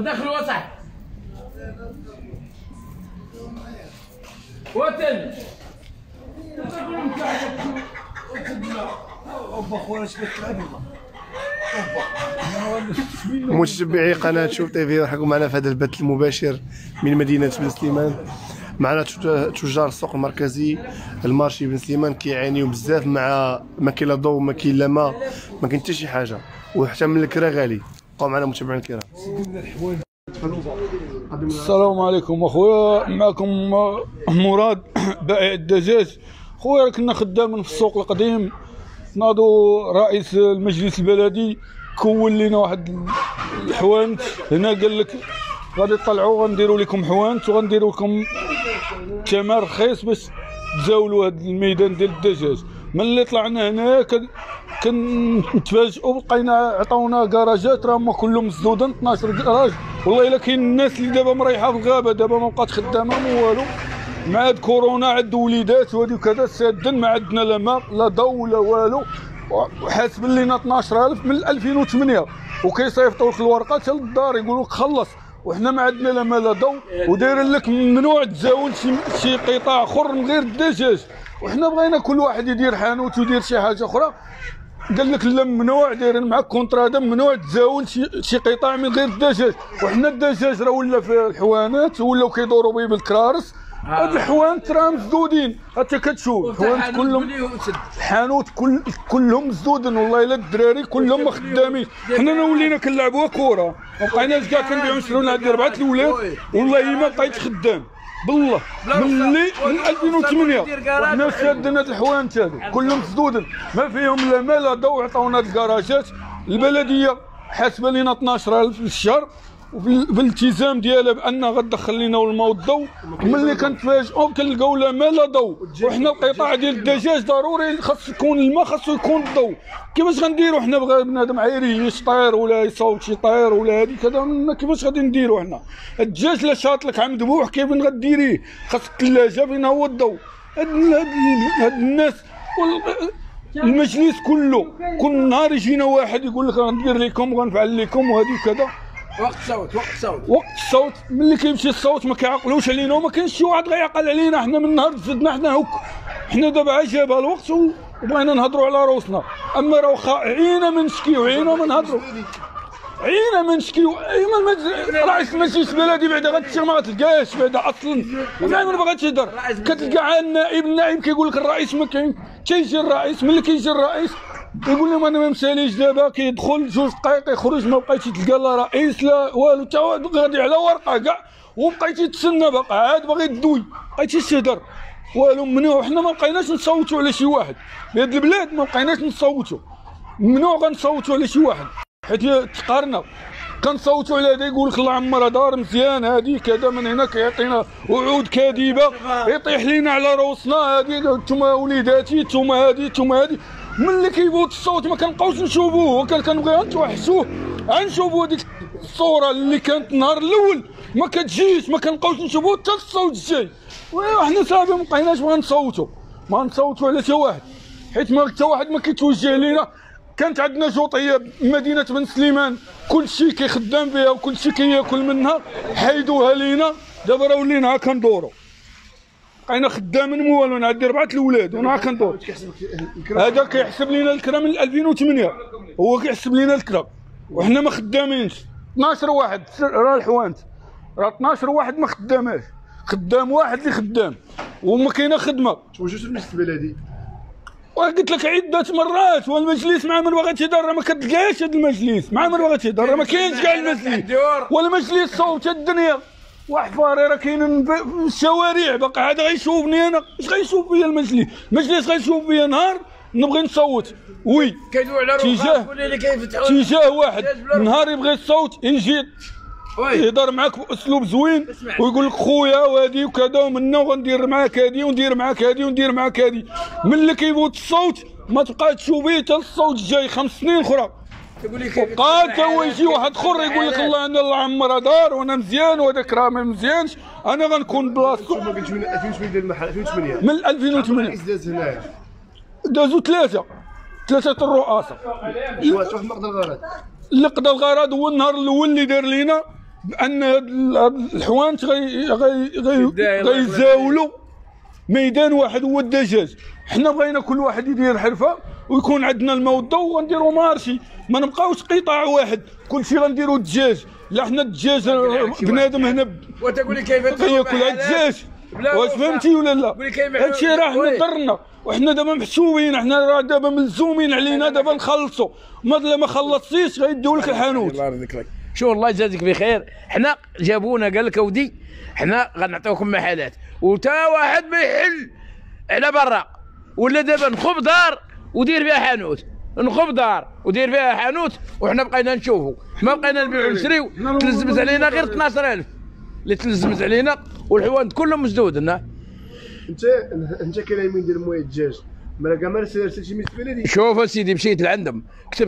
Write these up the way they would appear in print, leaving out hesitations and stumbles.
وداخل وسط وتن متابعي قناه شوف تي في، رحبوا معنا في هذا البث المباشر من مدينه بن سليمان. معنا تجار السوق المركزي المارشي بن سليمان كيعانيو بزاف، مع ما كاين لا ضوء، ما كاين لا ماء، ما كاين حتى شي حاجه، وحتى من الكرا غالي. بقاو معنا متابعين الكرام. السلام عليكم اخويا، معكم مراد بائع الدجاج. خويا كنا خدامين في السوق القديم، ناضو رئيس المجلس البلدي كون لنا واحد الحوانت هنا، قال لك غادي تطلعوا غنديروا لكم حوانت وغنديروا لكم ثمن رخيص باش تزاولوا هذا الميدان ديال الدجاج. ملي طلعنا هنا كنتفاجئوا، بقينا عطاونا كراجات راهم كلهم مسدودين، 12 كراج. والله الا كاين الناس اللي دابا مريحه في الغابه، دابا ما بقات خدامه ما والو، مع هاد كورونا عند وليدات وهادي وكذا سادين، ما عندنا لا ماء لا ضوء لا والو. وحاسب لينا 12000 من 2008 وكيصيفطوا لك الورقه حتى للدار يقولوا لك خلص، وحنا ما عندنا لا ماء لا ضوء، ودايرين لك ممنوع تزاول شي قطاع اخر من غير الدجاج. وحنا بغينا كل واحد يدير حانوت ويدير شي حاجه اخرى، قال لك لا ممنوع، دايرين معاك كونطرا هذا ممنوع تزاول شي قطاع من غير الدجاج. وحنا الدجاج راه ولا في الحوانات ولاو كيدوروا به بالكرارس. هاد الحوانت راه مسدودين، انت كتشوف الحوانت كلهم، الحانوت كلهم مسدودين. والله الا الدراري كلهم ما خدامين. حنا ولينا كنلعبوها كره، ما بقيناش كاع كنبيعو نشريو لنا هاد 4 الاولاد. والله ما بقيت خدام بالله من 2008 وحنا شادين هاد الحوانت هادو كلهم مسدودين، ما فيهم لا ماء لا ضوء. عطاونا هاد الكراجات، البلديه حاسبه لينا 12000 في الشهر، وفي الالتزام ديالها بان غتدخل لنا الماء والضوء. ملي كنتفاجئوا كنلقاو لا ماء لا ضوء، وحنا القطاع ديال الدجاج ضروري خاص يكون الماء، خاصو يكون الضوء. كيفاش غنديروا حنا بنادم عايري يطير ولا يصوت شي طير ولا هادي كذا، كيفاش غادي نديروا حنا؟ الدجاج لا شاط لك عم ذبوح كيف غديريه؟ خاص الثلاجه فين هو الضوء. هاد الناس المجلس كله كل نهار يجينا واحد يقول لك غندير لكم وغنفعل لكم وهادي وكذا. وقت الصوت ملي كيمشي الصوت ما كيعقلوش علينا، وما كاينش شي واحد غيعقل علينا. حنا من نهار زدنا حنا هك، حنا دابا جاب الوقت وبغينا نهضروا على روسنا. اما راه واخا عينا ما نشكيو، عينا ما نهضروا، عينا ما نشكيو. رئيس المجلس البلدي بعدا غتمشي ما غتلقاش بعدا اصلا، ما بغاتش يهضر. كتلقى عاد النائب كيقول لك الرئيس ما كاين، تيجي الرئيس ملي كيجي الرئيس يقول لهم انا ما مساليش. دابا كيدخل 2 دقائق يخرج، ما بقيتش تلقى لا رئيس لا والو، حتى غادي على ورقه كاع، وبقيتي تسنى باقي عاد باغي تدوي، بقيتي تهدر والو. ممنوع. حنا ما بقيناش نصوتوا على شي واحد في هاد البلاد، ما بقيناش نصوتوا، ممنوع غنصوتوا على شي واحد، حيت تقارنا كنصوتوا على هذا يقول لك الله عمرها دار مزيان هادي كذا، من هنا كيعطينا وعود كاذبه يطيح لينا على روسنا. هادي نتوما وليداتي، نتوما هادي نتوما هادي. ملي كيفوت الصوت ما كنبقاوش نشوفوه، كنبغيو نتوحشوه، غنشوفوا هذيك الصوره اللي كانت النهار الاول ما كتجيش، ما كنبقاوش نشوفوه حتى الصوت الجاي. وحنا صافي ما بقيناش نصوتوا على حتى واحد، حيت ما حتى واحد ما كيتوجه لينا. كانت عندنا جوطيه مدينه بن سليمان كلشي كيخدم فيها وكلشي كياكل منها، حيدوها لينا. دابا راه ولينا كندوروا، بقينا خدامين مو والو. عندي 4 الاولاد وانا كندور. هذا كيحسب لينا الكرا من 2008، هو كيحسب لينا الكرا وحنا ما خدامينش. 12 واحد راه الحوانت، راه 12 واحد ما خداماش، خدام واحد اللي خدام وما كاينه خدمه. توجهت للمجلس البلدي وقلت لك عده مرات، والمجلس مع من بغات يدار ما كتلقاش. هذا المجلس مع من بغات يدار ما كاينش كاع المجلس، ولا مجلس صوت الدنيا. وحفاري راه كاينين في الشوارع باقي. عاد غيشوفني انا، اش غيشوف فيا المجلس؟ المجلس غيشوف فيا نهار نبغي نصوت وي تجاه واحد، نهار يبغي الصوت يجي يهضر معاك باسلوب زوين ويقول لك خويا وهادي وكذا ومنا وغندير معاك هادي وندير معاك هادي وندير معاك هادي. ملي كيفوت الصوت ما تبقى تشوفيه حتى الصوت الجاي 5 سنين اخرى. بقى حتى هو يجي واحد اخر يقول لك الله انا الله عمرها دار وانا مزيان وهذاك راه ما مزيانش، انا غنكون بلاصتو. ما قلتش من 2008 ديال المحل 2008 من 2008 داز هنايا، دازوا ثلاثه الرؤساء. واش واحد ما قدر الغرض اللي قضى الغرض هو النهار الاول اللي دار لينا بان هاد الحوانت غيزاولوا ميدان واحد هو الدجاج. حنا بغينا كل واحد يدير حرفه ويكون عندنا الماء والضوء وغنديروا مارشي، ما نبقاوش قطاع واحد كلشي غنديروا الدجاج. لا حنا الدجاج بنادم هنا وتقول لي كيف غياكل الدجاج، واش فهمتي ولا لا؟ هادشي راه حنا ضرنا، وحنا دابا محسوبين، حنا راه دابا ملزومين علينا دابا نخلصوا، ما خلصتيش غيديو لك الحانوت. الله يرضيك عليك. شو الله يجازيك بخير. حنا جابونا قال لك اودي حنا غنعطيوكم محلات وتا واحد ما يحل على برا، ولا دابا نخب دار ودير فيها حانوت، نخب دار ودير فيها حانوت، وحنا بقينا نشوفوا، ما بقينا نبيعوا نشريو. تلزمت علينا غير 12000 اللي تلزمت علينا، والحوانت كلهم مسدود لنا. انت كلامين ديال مويه الدجاج ما كاع ما رسلتي ميت بلدي. شوف اسيدي مشيت لعندهم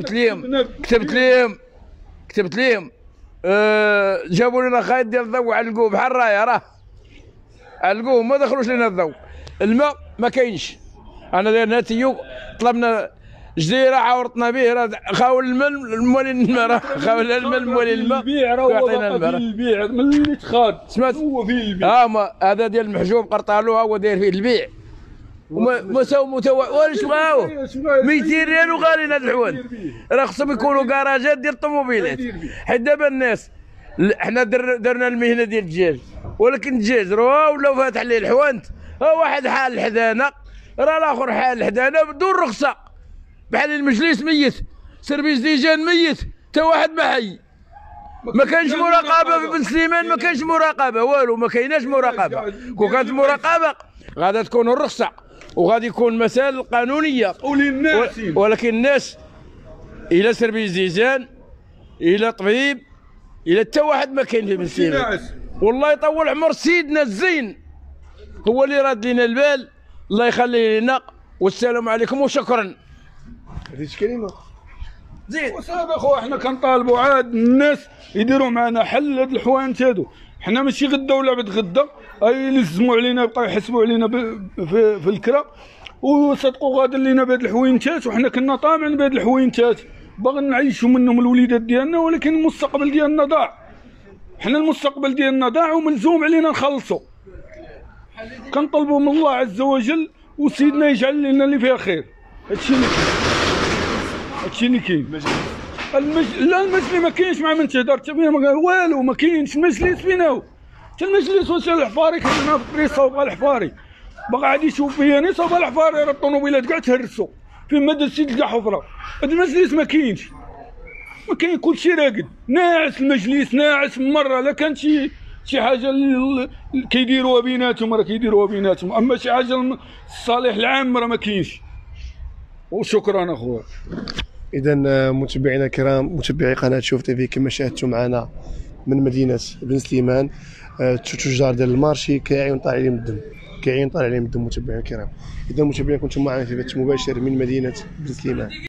كتبت ليهم جابوا لنا خيط ديال الضوء، علقوه بحال الرايه، راه علقوه ما دخلوش لنا الضوء. الماء ما كاينش. انا درنا تيو طلبنا جزيره عاورتنا به، راه خاول الماء الموالين الماء، راه خاول الماء الموالين الماء. البيع راه هو باقي فيه البيع من اللي تخاد، سمعت هو فيه البيع. هذا ديال المحجوب قرطالو هو داير فيه البيع. وما ساو واش بغاو 200 ريال وغاليين هاد الحوان. راه خصهم يكونوا كراجات ديال الطوموبيلات، حيت دابا الناس حنا درنا المهنه ديال الدجاج، ولكن الدجاج راه ولاو فاتح عليه الحوانت. ها واحد حال حدانا، راه الاخر حال حدانا بدون رخصه، بحال المجلس ميت، سيرفيس ديجان ميت، حتى واحد ما حي. ما كانش مراقبه في بن سليمان، ما كانش مراقبه والو، ما كايناش مراقبه. كون كانت مراقبه غادا تكون الرخصه وغادي يكون مسائل قانونيه ولكن الناس الى سيرفيس ديجان الى طبيب الى حتى واحد ما كاين في بن سليمان. والله يطول عمر سيدنا الزين هو اللي راد لنا البال، الله يخليه لنا، والسلام عليكم وشكرا. هذيك كلمه زين وصافي اخويا، حنا كنطالبوا عاد الناس يديروا معنا حل هاد الحوانت هادو. حنا ماشي غدا ولا بعد غدا يلزموا علينا، يبقاو يحسبوا علينا في الكرا، وصدقوا غادر لينا بهاد الحوينتات، وحنا كنا طامعين بهاد الحوينتات باغيين نعيشوا منهم الوليدات ديالنا، ولكن المستقبل ديالنا ضاع. حنا المستقبل ديالنا ضاع وملزوم علينا نخلصوا. كنطلبوا من الله عز وجل وسيدنا يجعل لنا اللي فيها خير. هادشي اللي كاين. لا المجلس ما كاينش، مع من تهدر والو ما كاينش المجلس. فين هو حتى المجلس؟ واش الحفاري كاين في الطريق صوب الحفاري باغي عاد يشوف فيا ني صوب الحفاري، راه الطوموبيلات كاع تهرسوا فين ما درتي تلقى حفره. هاد المجلس ما كاينش، ما كاين، كلشي راقد ناعس. المجلس ناعس مره، لا كانت شي حاجه كيديروها بيناتهم راه كيديروها بيناتهم، اما شي حاجه الصالح العام راه ما كاينش. وشكرا اخويا. اذا متابعينا الكرام، متابعي قناه شوف تيفي، كما شاهدتوا معنا من مدينه بن سليمان تجار ديال المارشي كاعين طالع عليهم الدم، متابعينا الكرام. اذا متابعين كنتم معنا في بث مباشر من مدينه بن سليمان.